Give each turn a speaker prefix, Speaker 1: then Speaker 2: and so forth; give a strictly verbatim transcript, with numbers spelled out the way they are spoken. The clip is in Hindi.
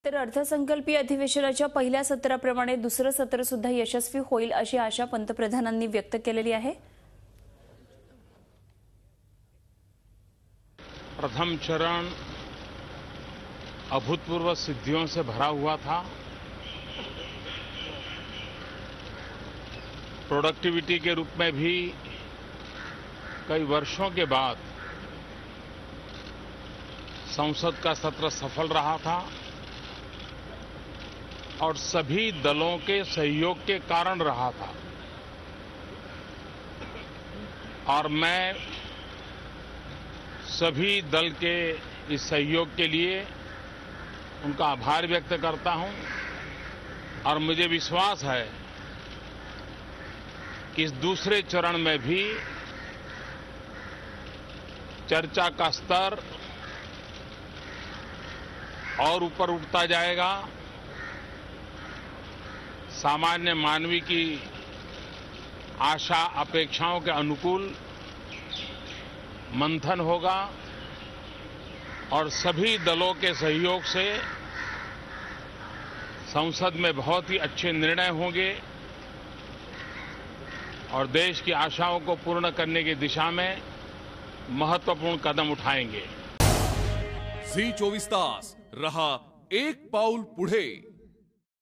Speaker 1: तर अर्थसंकल्पीय अधिवेशनाच्या पहिल्या सत्राप्रमाणे दुसरं सत्र सुद्धा यशस्वी होईल अशी आशा पंतप्रधानांनी व्यक्त केलेली आहे।
Speaker 2: प्रथम चरण अभूतपूर्व सिद्धियों से भरा हुआ था। प्रोडक्टिविटी के रूप में भी कई वर्षों के बाद संसद का सत्र सफल रहा था और सभी दलों के सहयोग के कारण रहा था। और मैं सभी दल के इस सहयोग के लिए उनका आभार व्यक्त करता हूं और मुझे विश्वास है कि इस दूसरे चरण में भी चर्चा का स्तर और ऊपर उठता जाएगा। सामान्य मानवी की आशा अपेक्षाओं के अनुकूल मंथन होगा और सभी दलों के सहयोग से संसद में बहुत ही अच्छे निर्णय होंगे और देश की आशाओं को पूर्ण करने की दिशा में महत्वपूर्ण कदम उठाएंगे।
Speaker 3: झी चोवीस तास रहा एक पाऊल पुढे।